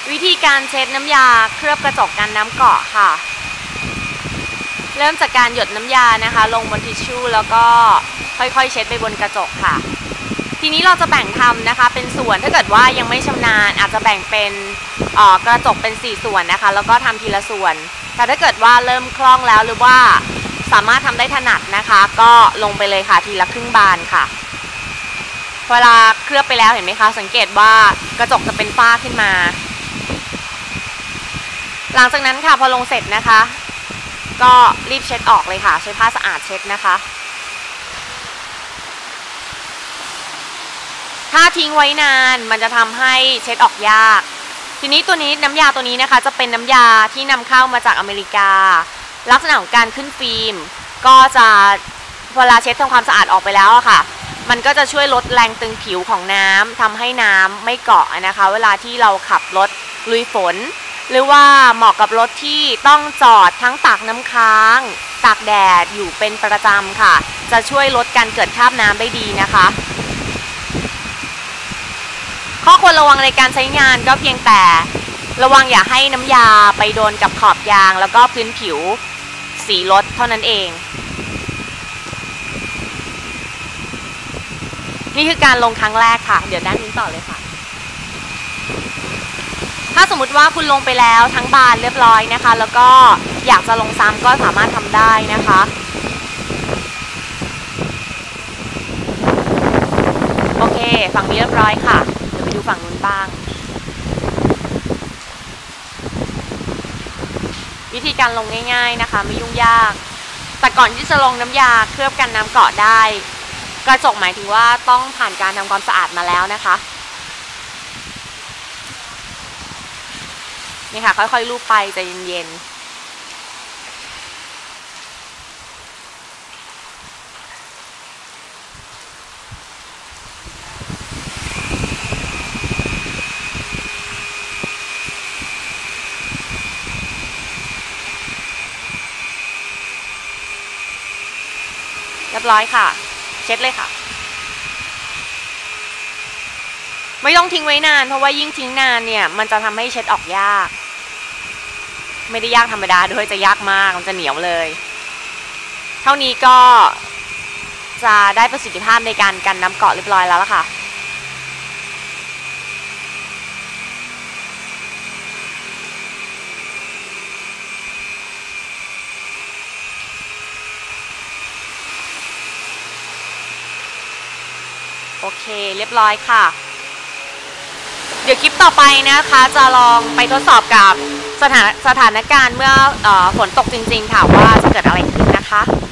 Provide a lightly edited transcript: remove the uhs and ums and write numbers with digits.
วิธีการเช็ดน้ำยาเคลือบกระจกกันน้ำเกาะค่ะเริ่มจากการหยดน้ำยานะคะลงบนทิชชู่แล้วก็ค่อยๆเช็ดไปบนกระจกค่ะทีนี้เราจะแบ่งทำนะคะเป็นส่วนถ้าเกิดว่ายังไม่ชำนาญอาจจะแบ่งเป็นกระจกเป็น4ส่วนนะคะแล้วก็ทำทีละส่วนแต่ถ้าเกิดว่าเริ่มคล่องแล้วหรือว่าสามารถทำได้ถนัดนะคะก็ลงไปเลยค่ะทีละครึ่งบานค่ะเวลาเคลือบไปแล้วเห็นไหมคะสังเกตว่ากระจกจะเป็นฝ้าขึ้นมาหลังจากนั้นค่ะพอลงเสร็จนะคะก็รีบเช็ดออกเลยค่ะใช้ผ้าสะอาดเช็ดนะคะถ้าทิ้งไว้นานมันจะทำให้เช็ดออกยากทีนี้น้ำยาตัวนี้นะคะจะเป็นน้ำยาที่นำเข้ามาจากอเมริกาลักษณะของการขึ้นฟิล์มก็จะเวลาเช็ดทำความสะอาดออกไปแล้วอะค่ะมันก็จะช่วยลดแรงตึงผิวของน้ำทำให้น้ำไม่เกาะนะคะเวลาที่เราขับรถลุยฝนหรือว่าเหมาะกับรถที่ต้องจอดทั้งตากน้ำค้างตากแดดอยู่เป็นประจำค่ะจะช่วยลดการเกิดคราบน้ำได้ดีนะคะข้อควรระวังในการใช้งานก็เพียงแต่ระวังอย่าให้น้ำยาไปโดนกับขอบยางแล้วก็พื้นผิวสีรถเท่านั้นเองนี่คือการลงครั้งแรกค่ะเดี๋ยวด้านนี้ต่อเลยค่ะถ้าสมมุติว่าคุณลงไปแล้วทั้งบานเรียบร้อยนะคะแล้วก็อยากจะลงซ้ำก็สามารถทำได้นะคะโอเคฝั่งนี้เรียบร้อยค่ะเดี๋ยวไปดูฝั่งนู้นบ้างวิธีการลงง่ายๆนะคะไม่ยุ่งยากแต่ก่อนที่จะลงน้ำยาเคลือบกันน้ำเกาะได้กระจกหมายถึงว่าต้องผ่านการทำความสะอาดมาแล้วนะคะนี่ค่ะค่อยๆลูบไปใจเย็นๆเรียบร้อยค่ะเช็ดเลยค่ะไม่ต้องทิ้งไว้นานเพราะว่ายิ่งทิ้งนานเนี่ยมันจะทำให้เช็ดออกยากไม่ได้ยากธรรมดาด้วยจะยากมากมันจะเหนียวเลยเท่านี้ก็จะได้ประสิทธิภาพในการกันน้ำเกาะเรียบร้อยแล้วล่ะค่ะโอเคเรียบร้อยค่ะเดี๋ยวคลิปต่อไปนะคะจะลองไปทดสอบกับสถานการณ์เมื่อฝนตกจริงๆค่ะว่าจะเกิดอะไรขึ้นนะคะ